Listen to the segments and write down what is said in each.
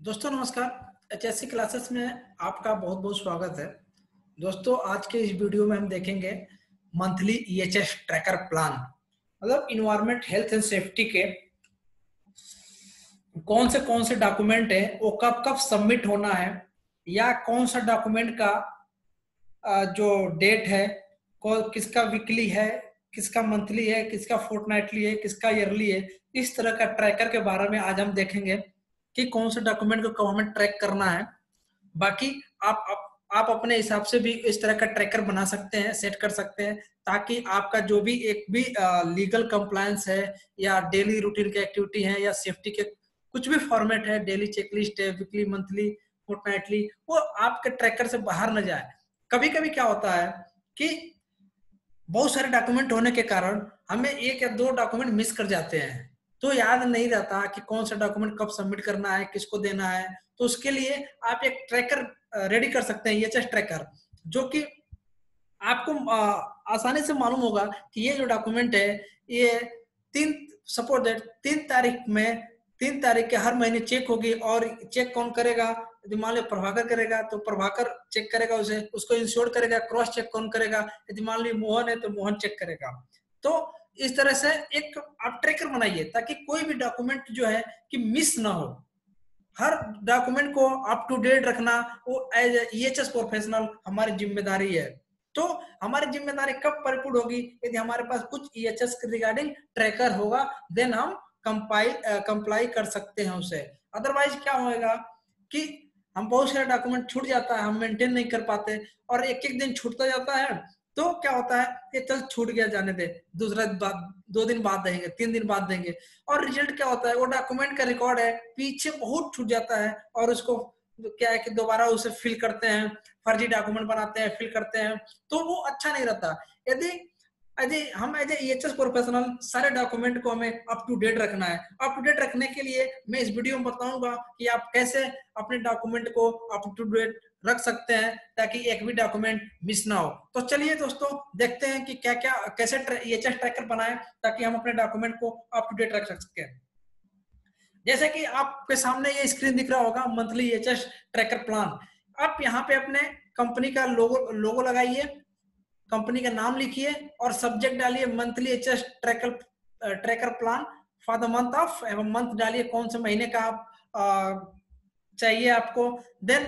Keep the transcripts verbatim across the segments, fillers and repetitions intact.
दोस्तों नमस्कार। H S सी classes में आपका बहुत बहुत स्वागत है। दोस्तों आज के इस वीडियो में हम देखेंगे monthly E H S tracker plan, मतलब इन्वायरमेंट हेल्थ एंड सेफ्टी के कौन से कौन से डॉक्यूमेंट है, वो कब कब सबमिट होना है, या कौन सा डॉक्यूमेंट का अ, जो डेट है, कौन किसका वीकली है, किसका मंथली है, किसका फोर्टनाइटली है, किसका ईयरली है। इस तरह का ट्रैकर के बारे में आज हम देखेंगे कि कौन से डॉक्यूमेंट को कब हमें ट्रैक करना है। बाकी आप आप, आप अपने हिसाब से भी इस तरह का ट्रैकर बना सकते हैं, सेट कर सकते हैं, ताकि आपका जो भी एक भी लीगल कंप्लायंस है, या डेली रूटीन की एक्टिविटी है, या सेफ्टी के कुछ भी फॉर्मेट है, डेली चेकलिस्ट है, वीकली, मंथली, फोर्टनाइटली, वो आपके ट्रैकर से बाहर न जाए। कभी कभी क्या होता है कि बहुत सारे डॉक्यूमेंट होने के कारण हमें एक या दो डॉक्यूमेंट मिस कर जाते हैं, तो याद नहीं रहता कि कौन सा डॉक्यूमेंट कब सबमिट करना है, किसको देना है। तो उसके लिए आप एक ट्रैकर रेडी कर सकते हैं, ई एच एस ट्रैकर, जो कि आपको आ, आसानी से मालूम होगा कि ये जो डॉक्यूमेंट है, ये तीन सपोज दैट तीन तारीख में तीन तारीख के हर महीने चेक होगी। और चेक कौन करेगा? यदि मान लो प्रभाकर करेगा तो प्रभाकर चेक करेगा, उसे उसको इंश्योर करेगा। क्रॉस चेक कौन करेगा? यदि मान लो मोहन है तो मोहन चेक करेगा। तो इस तरह से एक आप ट्रैकर बनाइए, ताकि कोई भी डॉक्यूमेंट जो है कि मिस ना हो। हर डॉक्यूमेंट को अप टू डेट रखना वो as E H S professional हमारी जिम्मेदारी है। तो हमारी जिम्मेदारी कब परिपूर्ण होगी? यदि हमारे पास कुछ ई एच एस के रिगार्डिंग ट्रैकर होगा, देन हम कंपाइल कंप्लाई कर सकते हैं उसे। अदरवाइज क्या होगा कि हम बहुत सारे डॉक्यूमेंट छूट जाता है, हम मेंटेन नहीं कर पाते, और एक एक दिन छूटता जाता है। तो क्या होता है, ये चल छूट गया, जाने दे, दूसरा बाद दो दिन बाद देंगे, तीन दिन बाद देंगे। और रिजल्ट क्या होता है, वो डॉक्यूमेंट का रिकॉर्ड है पीछे बहुत छूट जाता है, और उसको क्या है कि दोबारा उसे फिल करते हैं, फर्जी डॉक्यूमेंट बनाते हैं, फिल करते हैं, तो वो अच्छा नहीं रहता। यदि यदि हम as E H S professional सारे डॉक्यूमेंट को हमें अप टू डेट रखना है। अप टू डेट रखने के लिए मैं इस वीडियो में बताऊंगा कि आप कैसे अपने डॉक्यूमेंट को अप टू डेट रख सकते हैं, ताकि एक भी डॉक्यूमेंट मिस ना हो। तो चलिए दोस्तों देखते हैं कि क्या क्या कैसे ई एच एस ट्रैकर बनाएं, ताकि हम अपने डॉक्यूमेंट को अप टू डेट रख सकें। जैसे कि आपके सामने ये स्क्रीन दिख रहा होगा, monthly E H S tracker plan. आप यहाँ पे अपने कंपनी का लोगो लोगो लगाइए, कंपनी का नाम लिखिए, और सब्जेक्ट डालिए monthly H S tracker tracker plan for the month of, एवं मंथ डालिए कौन से महीने का आप आ, चाहिए आपको। देन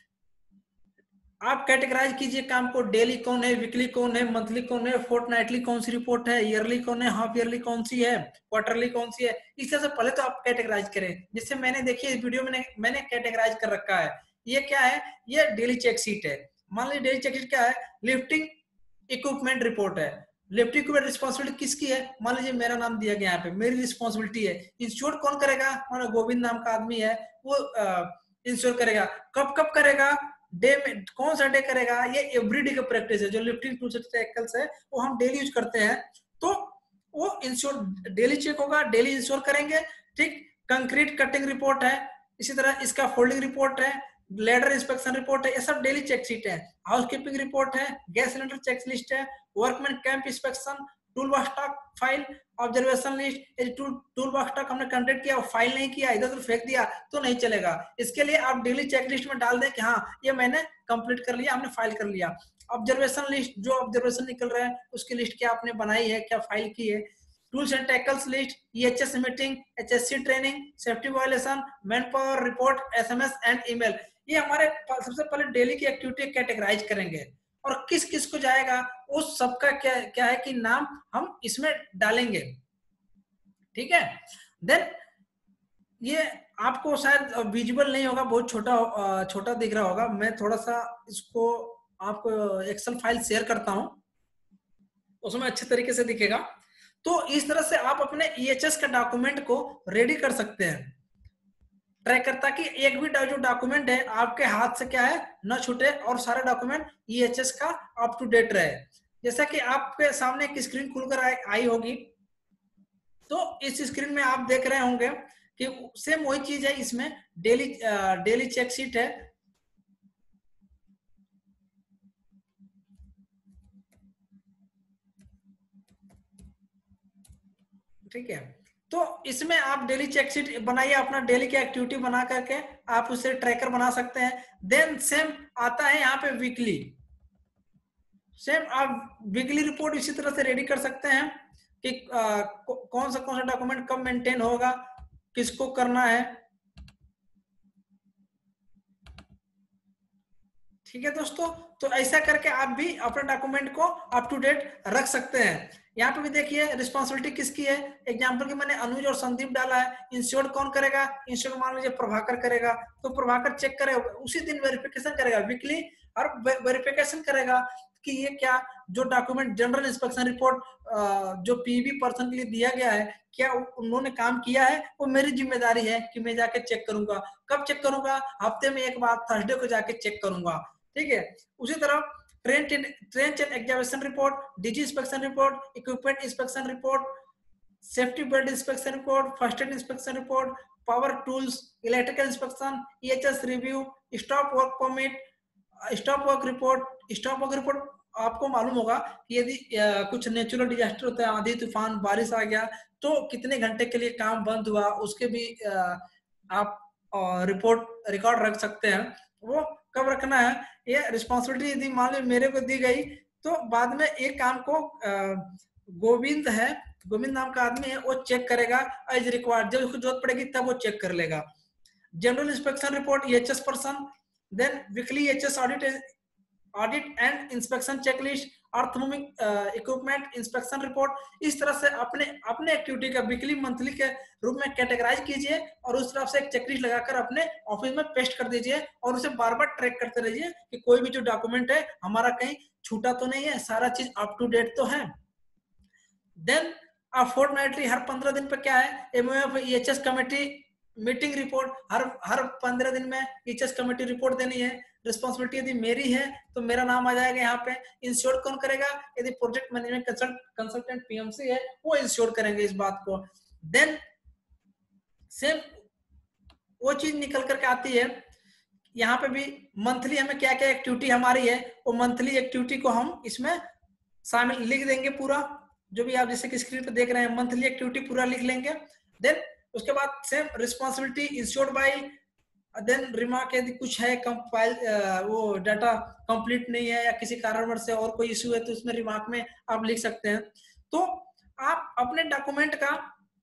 आप कैटेगराइज कीजिए काम को, डेली कौन है, वीकली कौन है, मंथली कौन है, फोर्टनाइटली कौन सी रिपोर्ट है, ईयरली कौन है, हाफ ईयरली कौन सी है, क्वार्टरली कौन सी है। इस तरह से पहले तो आप कैटेगराइज करें, जिससे मैंने देखिए इस वीडियो में मैंने कैटेगराइज कर रखा है। ये क्या है? ये डेली चेक शीट है। मान लीजिए डेली चेक शीट क्या है? लिफ्टिंग इक्विपमेंट रिपोर्ट है। लिफ्टिंग इक्विपमेंट रिस्पॉन्सिबिलिटी किसकी है? मान लीजिए मेरा नाम दिया गया यहाँ पे, मेरी रिस्पॉन्सिबिलिटी है। इंश्योर कौन करेगा? मान गोविंद नाम का आदमी है, वो इंश्योर करेगा। कब कब करेगा? डे में, कौन सा डे करेगा? ये एवरी डे का प्रैक्टिस है। जो लिफ्टिंग टूल्स साइकिल्स है वो हम डेली यूज करते हैं, तो वो इंश्योर डेली चेक होगा, डेली इंश्योर करेंगे। ठीक। कंक्रीट कटिंग रिपोर्ट है, इसी तरह इसका फोल्डिंग रिपोर्ट है, लेडर इंस्पेक्शन रिपोर्ट है, ये सब डेली चेक शीट है। हाउसकीपिंग रिपोर्ट है, गैस सिलेंडर चेक लिस्ट है, workman camp inspection, tool box stock file, observation list. Tool tool box stock हमने कंटेक्ट किया, फाइल नहीं किया, इधर उधर फेंक दिया तो नहीं चलेगा। इसके लिए आप डेली चेक लिस्ट में डाल दें कि हाँ ये मैंने कंप्लीट कर लिया, हमने फाइल कर लिया। ऑब्जर्वेशन लिस्ट, जो ऑब्जर्वेशन निकल रहा है उसकी लिस्ट क्या आपने बनाई है, क्या फाइल की है। Tools and tackles list, E H S meeting, H S C training, safety violation, man power report, S M S and email. ये हमारे सबसे पहले डेली की एक्टिविटी कैटेगराइज करेंगे, और किस किस को जाएगा उस सबका क्या क्या है कि नाम हम इसमें डालेंगे। ठीक है। देन ये आपको शायद विजुअल नहीं होगा, बहुत छोटा छोटा दिख रहा होगा। मैं थोड़ा सा इसको आपको एक्सेल फाइल शेयर करता हूं, उसमें अच्छे तरीके से दिखेगा। तो इस तरह से आप अपने ई एच एस का डॉक्यूमेंट को रेडी कर सकते हैं, ट्रैक करता कि एक भी जो डॉक्यूमेंट है आपके हाथ से क्या है न छूटे, और सारे डॉक्यूमेंट ई एच एस का अप टू डेट रहे। जैसा कि आपके सामने एक स्क्रीन खुलकर आई होगी, तो इस स्क्रीन में आप देख रहे होंगे कि सेम वही चीज है। इसमें डेली डेली चेक शीट है। ठीक है। तो इसमें आप डेली चेकशीट बनाइए, अपना डेली की एक्टिविटी बना करके आप उसे ट्रैकर बना सकते हैं। देन सेम आता है यहाँ पे वीकली, सेम आप वीकली रिपोर्ट इसी तरह से रेडी कर सकते हैं कि आ, कौन सा कौन सा डॉक्यूमेंट कब मेंटेन होगा, किसको करना है। ठीक है दोस्तों, तो ऐसा करके आप भी अपने डॉक्यूमेंट को अप टू डेट रख सकते हैं। यहाँ पे भी देखिए रिस्पॉन्सिबिलिटी किसकी है, एग्जाम्पल की मैंने अनुज और संदीप डाला है। इंश्योर्ड कौन करेगा, इंश्योर्ड मान लीजिए प्रभाकर करेगा, तो प्रभाकर चेक करेगा, उसी दिन वेरिफिकेशन करेगा वीकली, और वेरिफिकेशन करेगा कि ये क्या जो डॉक्यूमेंट जनरल इंस्पेक्शन रिपोर्ट जो पीबी पर्सन के लिए दिया गया है, क्या उन्होंने काम किया है, वो मेरी जिम्मेदारी है कि मैं जाके चेक करूंगा। कब चेक करूंगा, हफ्ते में एक बार थर्सडे को जाके चेक करूंगा। ठीक है, उसी तरह train train check examination report, D G inspection report, equipment inspection report, safety belt inspection report, first aid inspection report, power tools, electrical inspection, E H S review, stop work permit, stop work report. Stop work report आपको मालूम होगा कि यदि कुछ natural disaster होता है, आंधी तूफान बारिश आ गया, तो कितने घंटे के लिए काम बंद हुआ, उसके भी आप रिपोर्ट रिकॉर्ड रख सकते हैं। वो कब रखना है, ये रिस्पॉन्सिबिलिटी यदि मान लो मेरे को दी गई, तो बाद में एक काम को गोविंद है, गोविंद नाम का आदमी है, वो चेक करेगा एज रिक्वायर्ड, जब उसको जरूरत पड़ेगी तब वो चेक कर लेगा। General inspection report, E H S person, then weekly E H S audit audit and inspection checklist, earth moving equipment inspection report. इस तरह से अपने अपने एक्टिविटी का वीकली मंथली के रूप में कैटेगराइज कीजिए, और उस तरफ से एक चेकलिस्ट लगाकर अपने ऑफिस में पेस्ट कर दीजिए, और उसे बार बार ट्रैक करते रहिए कि कोई भी जो डॉक्यूमेंट है हमारा कहीं छूटा तो नहीं है, सारा चीज अप टू डेट तो है। देन आप फोर्टनाइटली, हर पंद्रह दिन पे क्या है, M O F E H S committee meeting report, हर हर पंद्रह दिन में ईएचएस कमेटी रिपोर्ट देनी है। रिस्पॉन्सिबिलिटी यदि मेरी है तो मेरा नाम आ जाएगा यहाँ पे। इंश्योर कौन करेगा, यदि project management consult consultant P M C है, वो इंश्योर करेंगे इस बात को। देन सेम वो चीज निकल करके आती है, यहाँ पे भी मंथली हमें क्या क्या एक्टिविटी हमारी है, वो मंथली एक्टिविटी को हम इसमें शामिल लिख देंगे पूरा, जो भी आप जैसे कि स्क्रीन पे देख रहे हैं, मंथली एक्टिविटी पूरा लिख लेंगे। देन उसके बाद same responsibility insured by, then remark यदि कुछ है कंपाइल, वो डाटा कंप्लीट नहीं है या किसी कारणवश से और कोई इश्यू है, तो उसमें रिमार्क में आप लिख सकते हैं। तो आप अपने डॉक्यूमेंट का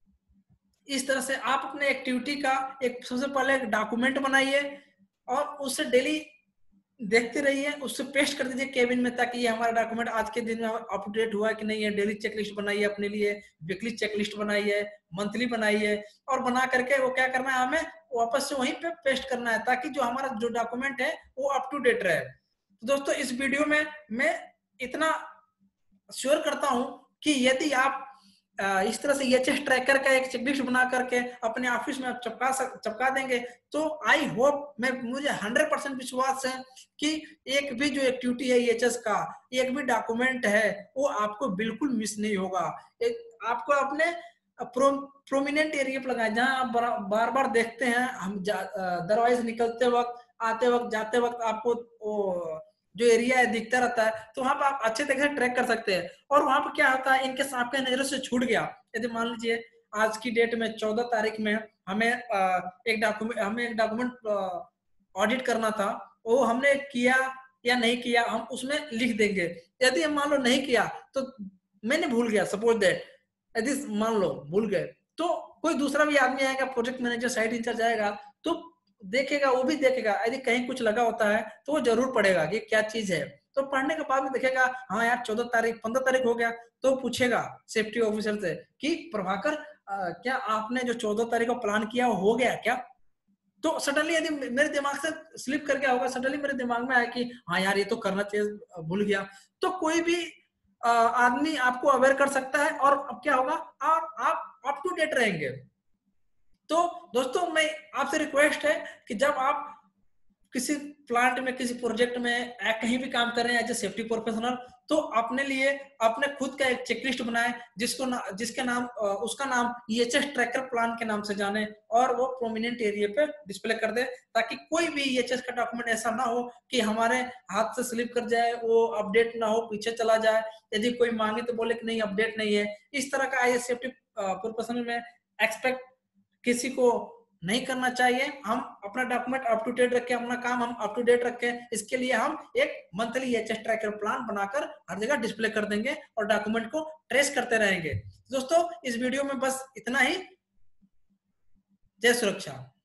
इस तरह से आप अपने एक्टिविटी का एक सबसे पहले एक डॉक्यूमेंट बनाइए, और उससे डेली देखते रहिए, उससे पेस्ट कर दीजिए केबिन में, ताकि ये हमारा डॉक्यूमेंट आज के दिन में अपडेट हुआ कि नहीं है। डेली चेकलिस्ट बनाइए अपने लिए, वीकली चेकलिस्ट बनाइए, मंथली बनाइए, और बना करके वो क्या करना है, हमें वापस से वहीं पे पेस्ट करना है, ताकि जो हमारा जो डॉक्यूमेंट है वो अप टू डेट रहे। तो दोस्तों इस वीडियो में मैं इतना श्योर करता हूं कि यदि आप इस तरह से ईएचएस ट्रैकर का एक चेकलिस्ट बना करके अपने ऑफिस में आप चपका चपका देंगे, तो आई होप, मैं मुझे हंड्रेड परसेंट विश्वास है कि एक भी जो एक्टिविटी है ईएचएस का, एक भी डॉक्यूमेंट है, वो आपको बिल्कुल मिस नहीं होगा। एक आपको अपने प्रो, प्रोमिनेंट एरिया पर लगाए, जहां आप बार बार देखते हैं, हम दरवाजे से निकलते वक्त, आते वक्त, जाते वक्त आपको वो जो एरिया है दिखता रहता है, तो वहां पर आप अच्छे तरीके से ट्रैक कर सकते हैं। और वहां पर क्या होता है, इनके आपके नजरों से छूट गया, यदि मान लीजिए आज की डेट में चौदह तारीख में हमें एक डॉक्यूमेंट हमें एक डॉक्यूमेंट ऑडिट करना था, वो हमने किया या नहीं किया, हम उसमें लिख देंगे। यदि हम मान लो नहीं किया, तो मैंने भूल गया, सपोज दैट, यदि मान लो भूल गए, तो कोई दूसरा भी आदमी आएगा, प्रोजेक्ट मैनेजर, साइट इंचार्ज आएगा, तो देखेगा, वो भी देखेगा, यदि कहीं कुछ लगा होता है तो वो जरूर पढ़ेगा कि क्या चीज है। तो पढ़ने के बाद भी देखेगा, हाँ यार चौदह तारीख पंद्रह तारीख हो गया, तो पूछेगा सेफ्टी ऑफिसर से कि प्रभाकर क्या आपने जो चौदह तारीख को प्लान किया वो हो गया क्या। तो सडनली यदि मेरे दिमाग से स्लिप कर गया होगा, सडनली मेरे दिमाग में आया कि हाँ यार ये तो करना चाहिए, भूल गया, तो कोई भी आदमी आपको अवेयर कर सकता है, और अब क्या होगा, आप आप अप टू डेट रहेंगे। तो दोस्तों मैं आपसे रिक्वेस्ट है कि जब आप किसी प्लांट में, किसी प्रोजेक्ट में, कहीं भी काम कर रहे हैं एज ए सेफ्टी प्रोफेशनल, तो अपने लिए अपने खुद का एक चेकलिस्ट बनाएं, जिसको ना, जिसके नाम उसका नाम ईएचएस ट्रैकर प्लान के नाम से जाने, और वो प्रोमिनेंट एरिया पे डिस्प्ले कर दे, ताकि कोई भी ईएचएस का डॉक्यूमेंट ऐसा ना हो कि हमारे हाथ से स्लिप कर जाए, वो अपडेट ना हो, पीछे चला जाए, यदि कोई मांगे तो बोले कि नहीं अपडेट नहीं है। इस तरह का आई सेफ्टी प्रोफेशनल में एक्सपेक्ट किसी को नहीं करना चाहिए। हम अपना डॉक्यूमेंट अप टू डेट रखें, अपना काम हम अप टू डेट रखें। इसके लिए हम एक मंथली एचएस ट्रैकर प्लान बनाकर हर जगह डिस्प्ले कर देंगे और डॉक्यूमेंट को ट्रेस करते रहेंगे। दोस्तों इस वीडियो में बस इतना ही। जय सुरक्षा।